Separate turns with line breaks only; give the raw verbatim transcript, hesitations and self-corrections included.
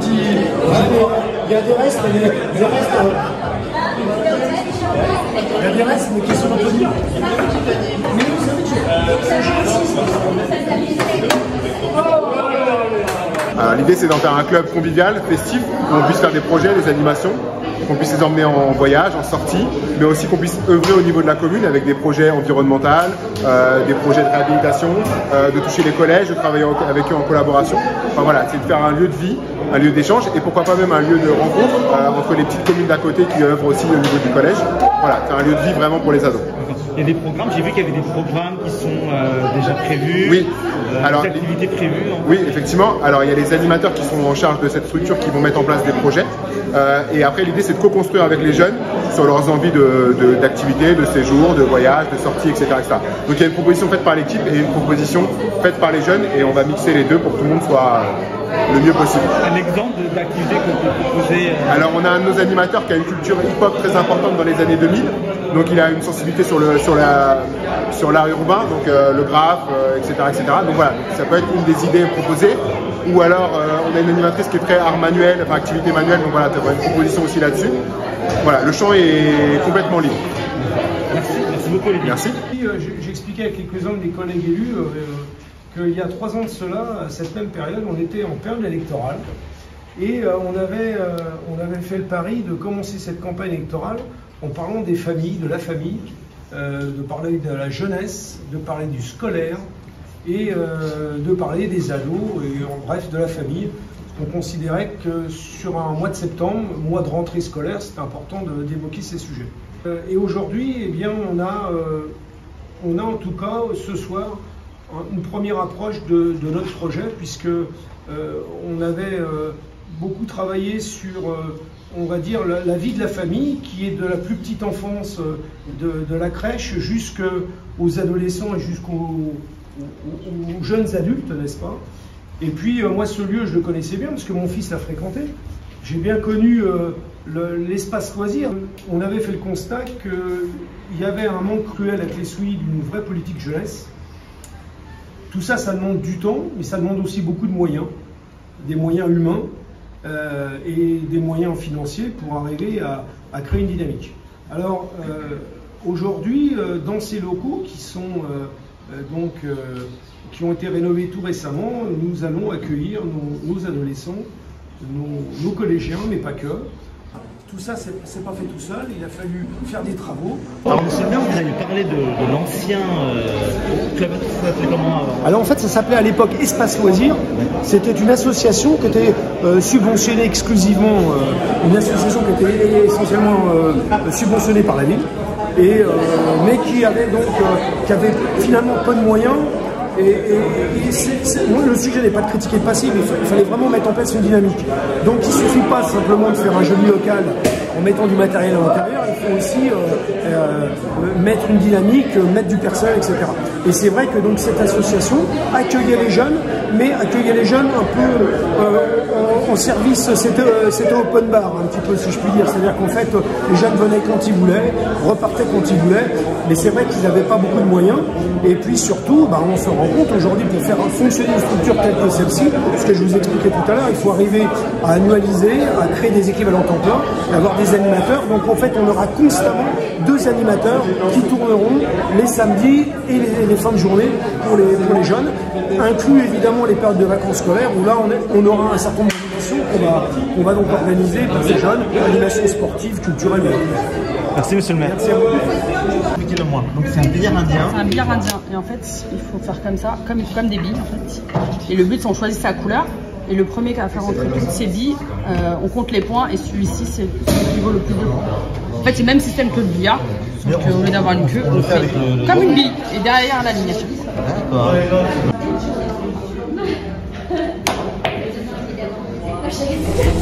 si il y a des restes, mais des, des restes. Euh, il y a des restes, mais qui sont un peu durs. Mais vous savez que
l'idée, c'est d'en faire un club convivial, festif, où on puisse faire des projets, des animations, qu'on puisse les emmener en voyage, en sortie, mais aussi qu'on puisse œuvrer au niveau de la commune avec des projets environnementaux, euh, des projets de réhabilitation, euh, de toucher les collèges, de travailler avec eux en collaboration. Enfin voilà, c'est de faire un lieu de vie, un lieu d'échange et pourquoi pas même un lieu de rencontre euh, entre les petites communes d'à côté qui œuvrent aussi au niveau du collège. Voilà, c'est un lieu de vie vraiment pour les ados.
Il y a des programmes, j'ai vu qu'il y avait des programmes qui sont euh, déjà prévus,
oui.
euh, Alors, des activités prévues.
Oui, effectivement. Alors il y a les animateurs qui sont en charge de cette structure qui vont mettre en place des projets. Euh, et après l'idée c'est de co-construire avec les jeunes sur leurs envies d'activités, de, de, de séjour, de voyage, de sortie, et cetera, et cetera. Donc il y a une proposition faite par l'équipe et une proposition faite par les jeunes et on va mixer les deux pour que tout le monde soit le mieux possible.
Un exemple d'activité qu'on peut proposer euh...
Alors on a un de nos animateurs qui a une culture hip-hop très importante dans les années deux mille. Donc il a une sensibilité sur le sur la sur l'art urbain, donc euh, le graphe, euh, et cetera, et cetera. Donc voilà, ça peut être une des idées proposées. Ou alors euh, on a une animatrice qui est très art manuel, enfin activité manuelle, donc voilà, tu as une proposition aussi là-dessus. Voilà, le champ est complètement libre.
Merci, merci beaucoup Olivier.
Merci.
J'ai expliqué à quelques-uns de mes collègues élus euh, qu'il y a trois ans de cela, à cette même période, on était en période électorale et euh, on, avait, euh, on avait fait le pari de commencer cette campagne électorale en parlant des familles, de la famille, euh, de parler de la jeunesse, de parler du scolaire et euh, de parler des ados et en bref de la famille. On considérait que sur un mois de septembre, mois de rentrée scolaire, c'était important d'évoquer ces sujets. Euh, et aujourd'hui, eh bien, on a, euh, on a en tout cas ce soir une première approche de, de notre projet puisque euh, on avait euh, beaucoup travaillé sur euh, on va dire la, la vie de la famille qui est de la plus petite enfance de, de la crèche jusqu'aux adolescents et jusqu'aux aux, aux jeunes adultes, n'est-ce pas? Et puis euh, moi ce lieu je le connaissais bien parce que mon fils l'a fréquenté. J'ai bien connu euh, l'espace loisir. On avait fait le constat qu'il y avait un manque cruel à Clessouilly d'une vraie politique jeunesse. Tout ça, ça demande du temps, mais ça demande aussi beaucoup de moyens, des moyens humains euh, et des moyens financiers pour arriver à, à créer une dynamique. Alors euh, aujourd'hui, euh, dans ces locaux qui sont euh, euh, donc euh, qui ont été rénovés tout récemment, nous allons accueillir nos, nos adolescents, nos, nos collégiens, mais pas que. Tout ça, c'est pas fait tout seul, il a fallu faire des travaux.
Alors, monsieur le maire, vous avez parlé de, de l'ancien euh, club, ça s'appelait comment avant?
Alors en fait, ça s'appelait à l'époque Espace Loisirs. C'était une association qui était euh, subventionnée exclusivement, euh, une association qui était essentiellement euh, subventionnée par la ville, et, euh, mais qui avait donc, euh, qui avait finalement peu de moyens. Et, et, et c est, c est, moi, le sujet n'est pas de critiquer le passé, mais il fallait vraiment mettre en place une dynamique. Donc il ne suffit pas simplement de faire un joli local en mettant du matériel à l'intérieur, il faut aussi euh, euh, mettre une dynamique, mettre du personnel, et cetera. Et c'est vrai que donc cette association accueillait les jeunes, mais accueillait les jeunes un peu euh, en, en service, c'était open bar un petit peu si je puis dire. C'est-à-dire qu'en fait les jeunes venaient quand ils voulaient, repartaient quand ils voulaient, mais c'est vrai qu'ils n'avaient pas beaucoup de moyens. Et puis surtout, bah, on se rend compte aujourd'hui pour faire fonctionner une structure telle que celle-ci, ce que je vous expliquais tout à l'heure, il faut arriver à annualiser, à créer des équivalents temps plein, et avoir des animateurs. Donc en fait, on aura constamment deux animateurs qui tourneront les samedis et les, les fins de journée pour les, pour les jeunes, inclus évidemment les périodes de vacances scolaires où là on, est, on aura un certain nombre d'animations qu'on va, qu'on va donc organiser pour ces jeunes, animations sportives, culturelles.
Merci monsieur le maire.
Merci à vous.
Expliquez-le-moi. Donc c'est un billard indien.
C'est un billard indien. Et en fait, il faut faire comme ça, comme, comme des billes en fait. Et le but, c'est on choisit sa couleur. Et le premier qui va faire rentrer toutes ces billes, euh, on compte les points. Et celui-ci, c'est celui qui vaut le plus de points. En fait, c'est le même système que le billard. Sauf qu'au lieu d'avoir une queue, on fait comme une bille. Et derrière la ligne.
D'accord.